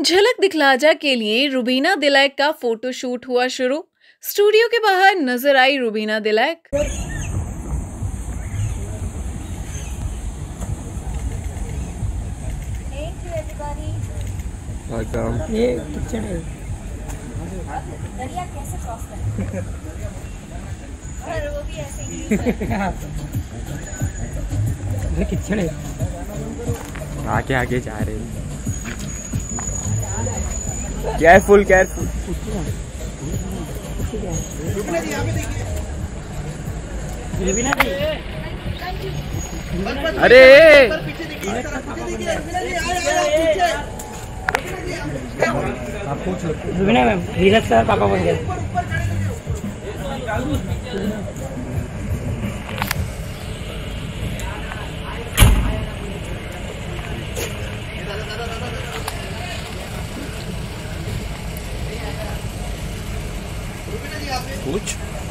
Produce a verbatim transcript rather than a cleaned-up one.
झलक दिखलाजा के लिए रुबीना दिलैक का फोटोशूट हुआ शुरू। स्टूडियो के बाहर नजर आई रुबीना दिलैक। ये किचन है। दरिया कैसे क्रॉस करें? और वो भी ऐसे ही। ये किचन है। आगे आगे जा रहे हैं। Careful careful. अरे रुबीना मैम धीरज सर पापा बन गए। कुछ